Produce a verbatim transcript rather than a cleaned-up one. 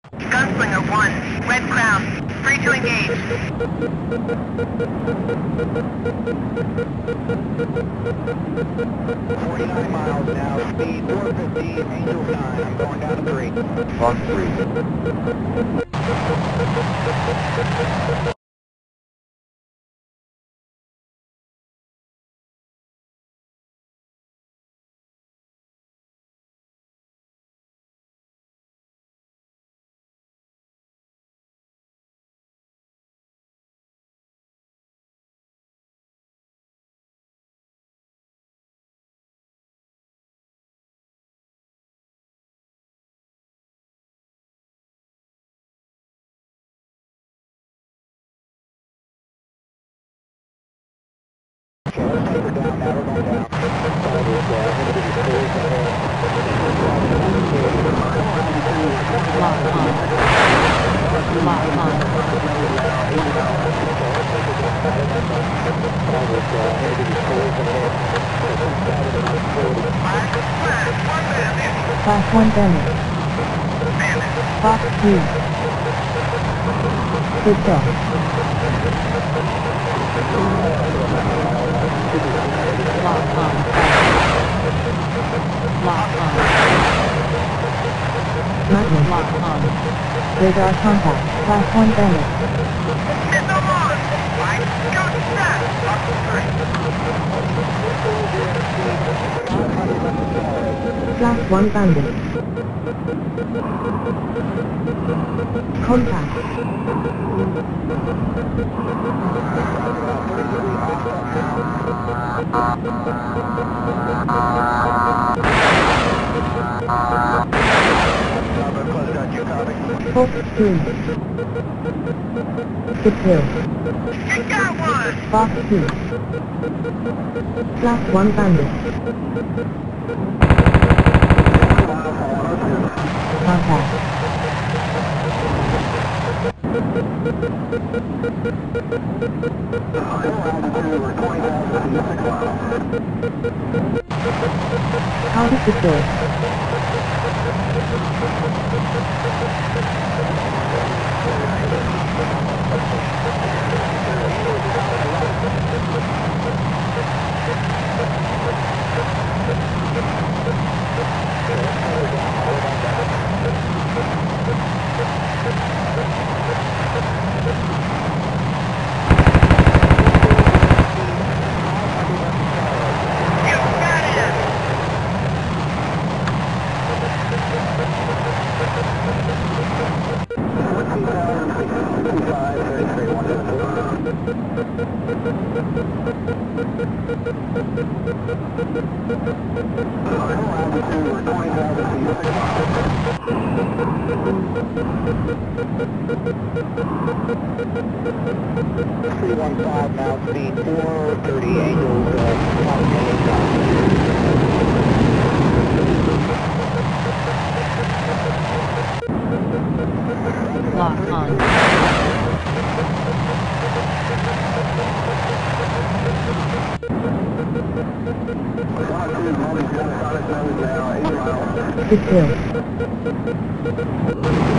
Gunslinger one, Red Crown, free to engage. forty-nine miles now, speed four fifty, Angel nine, I'm going down to three. On three. Okay, let's take her down now, we're going down. Lock on. Lock on. Class one Bandit. Fox two. Good job. Lock on. Lock on. Magnum. Lock on. Radar contact. Class one Bandit. Missile launch! I got that! Class one Bandit. Contact. Fox two. Good kill. You got one! Fox two. Class one Bandit. Contact. Counter secure. three one five now, speed four thirty, Angels, uh, Lock on. Good kill.